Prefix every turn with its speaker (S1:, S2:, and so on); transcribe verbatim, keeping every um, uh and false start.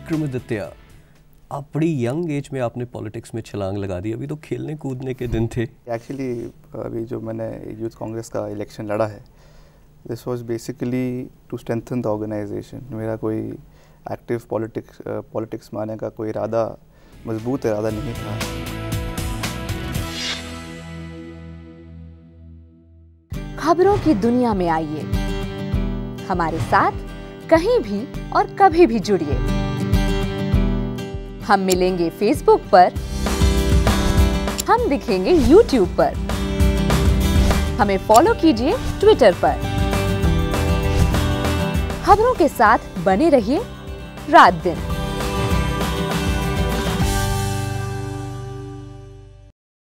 S1: विक्रमादित्य, आप बड़ी young age में आपने पॉलिटिक्स में छलांग लगा दी, अभी तो खेलने कूदने के दिन थे।
S2: एक्चुअली अभी जो मैंने यूथ कांग्रेस का इलेक्शन लड़ा है, this was basically to strengthen the organisation. मेरा कोई एक्टिव पॉलिटिक्स पॉलिटिक्स में आने का कोई इरादा, मजबूत इरादा नहीं था।
S3: खबरों की दुनिया में आइए, हमारे साथ कहीं भी और कभी भी जुड़िए। हम मिलेंगे फेसबुक पर, हम दिखेंगे यूट्यूब पर, हमें फॉलो कीजिए ट्विटर पर। खबरों के साथ बने रहिए रात दिन।